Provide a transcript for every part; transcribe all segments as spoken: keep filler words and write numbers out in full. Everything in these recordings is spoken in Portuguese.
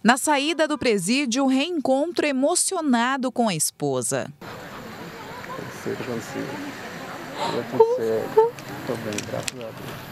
Na saída do presídio, reencontro emocionado com a esposa. Eu consigo. Eu consigo. Estou bem, graças a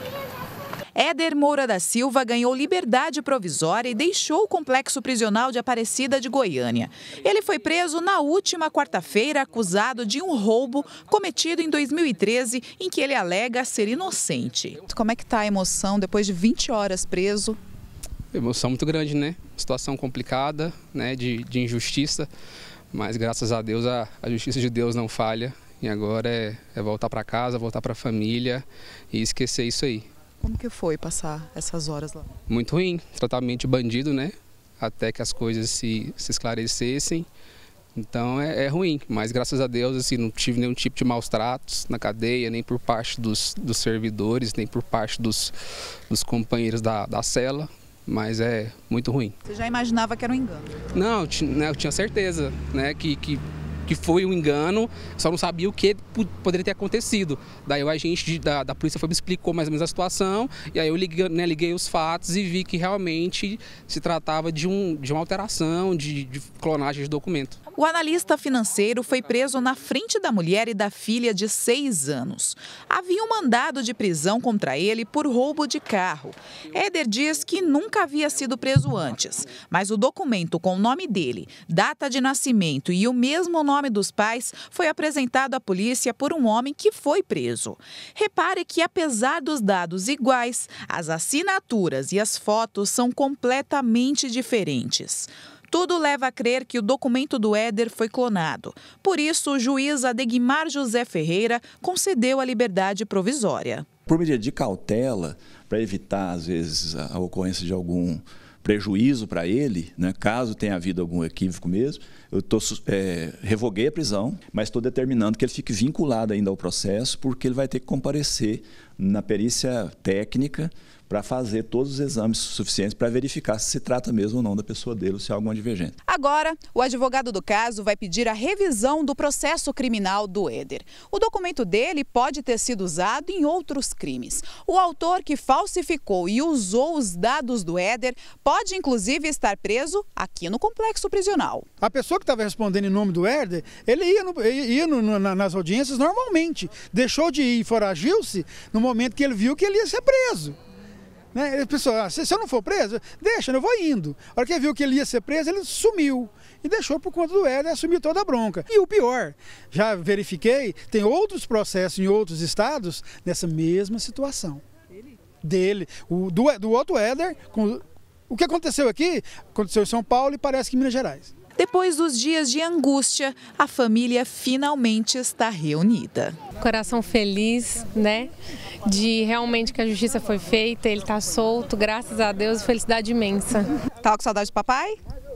Deus. Éder Moura da Silva ganhou liberdade provisória e deixou o complexo prisional de Aparecida de Goiânia. Ele foi preso na última quarta-feira, acusado de um roubo cometido em dois mil e treze, em que ele alega ser inocente. Como é que está a emoção depois de vinte horas preso? Emoção muito grande, né? Situação complicada, né? De, de injustiça, mas graças a Deus a, a justiça de Deus não falha. E agora é, é voltar para casa, voltar para a família e esquecer isso aí. Como que foi passar essas horas lá? Muito ruim, tratamento de bandido, né? Até que as coisas se, se esclarecessem. Então é, é ruim, mas graças a Deus assim, não tive nenhum tipo de maus tratos na cadeia, nem por parte dos, dos servidores, nem por parte dos, dos companheiros da, da cela. Mas é muito ruim. Você já imaginava que era um engano? Não, eu tinha certeza, né, que, que, que foi um engano, só não sabia o que poderia ter acontecido. Daí o agente da, da polícia foi, me explicou mais ou menos a situação, e aí eu liguei, né, liguei os fatos e vi que realmente se tratava de, um, de uma alteração, de, de clonagem de documento. O analista financeiro foi preso na frente da mulher e da filha de seis anos. Havia um mandado de prisão contra ele por roubo de carro. Éder diz que nunca havia sido preso antes, mas o documento com o nome dele, data de nascimento e o mesmo nome dos pais foi apresentado à polícia por um homem que foi preso. Repare que, apesar dos dados iguais, as assinaturas e as fotos são completamente diferentes. Tudo leva a crer que o documento do Éder foi clonado. Por isso, o juiz Adegmar José Ferreira concedeu a liberdade provisória. Por medida de cautela, para evitar, às vezes, a ocorrência de algum prejuízo para ele, né, caso tenha havido algum equívoco mesmo, eu tô, é, revoguei a prisão, mas estou determinando que ele fique vinculado ainda ao processo, porque ele vai ter que comparecer na perícia técnica para fazer todos os exames suficientes para verificar se se trata mesmo ou não da pessoa dele ou se há alguma divergência. Agora, o advogado do caso vai pedir a revisão do processo criminal do Éder. O documento dele pode ter sido usado em outros crimes. O autor que falsificou e usou os dados do Éder pode, inclusive, estar preso aqui no complexo prisional. A pessoa que estava respondendo em nome do Éder, ele ia, no, ia no, no, nas audiências normalmente. Deixou de ir e foragiu-se no momento que ele viu que ele ia ser preso. Né? Ele pensou, ah, se, se eu não for preso, deixa, eu vou indo. A hora que ele viu que ele ia ser preso, ele sumiu. E deixou por conta do Éder, assumiu toda a bronca. E o pior, já verifiquei, tem outros processos em outros estados nessa mesma situação. Dele? Dele. O, do, do outro Éder, com, o que aconteceu aqui, aconteceu em São Paulo e parece que em Minas Gerais. Depois dos dias de angústia, a família finalmente está reunida. Coração feliz, né? De realmente que a justiça foi feita, ele está solto, graças a Deus, felicidade imensa. Tava com saudade do papai?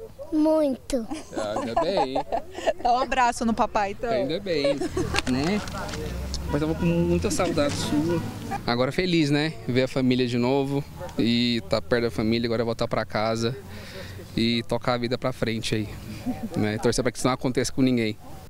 Muito. Ah, ainda bem. Dá um abraço no papai, então. Ainda bem, né? Mas tava com muita saudade sua. Agora feliz, né? Ver a família de novo e tá perto da família, agora voltar para casa e tocar a vida para frente aí, né? Torcer para que isso não aconteça com ninguém.